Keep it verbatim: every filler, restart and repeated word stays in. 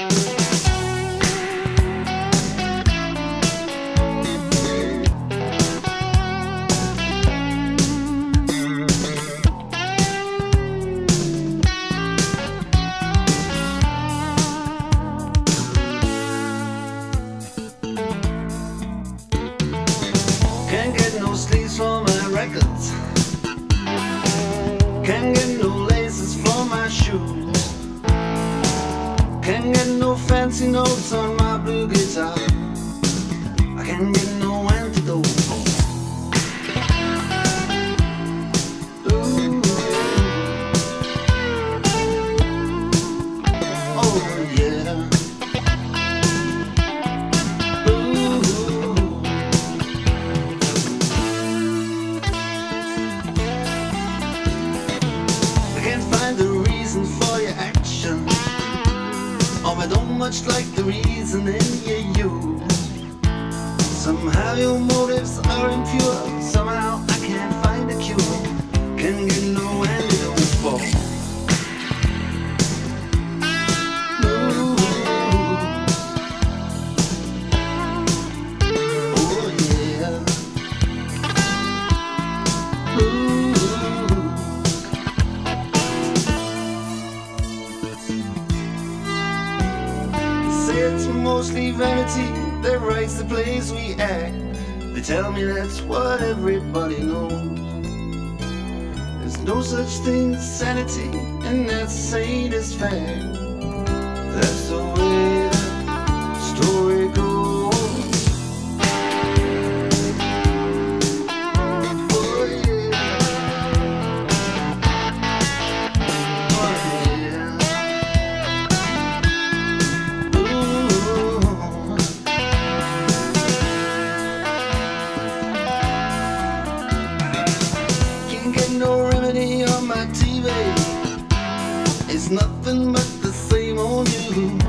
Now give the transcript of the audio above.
Can't get no sleeves for my records, can't get no laces for my shoes, can't get no fancy notes on my blue guitar, I can't get no antidote for ooh. Oh yeah. Oh, I don't much like the reasoning you use. Somehow your motives are impure, somehow I can't find a cure, can't get no antidote for blues. Oh yeah. Blues. It's mostly vanity that writes the plays we act. They tell me that's what everybody knows. There's no such thing as sanity, and that's sane as fact. That's the way the story goes. Oh yeah. Oh yeah. No remedy on my T V, it's nothing but the same old news.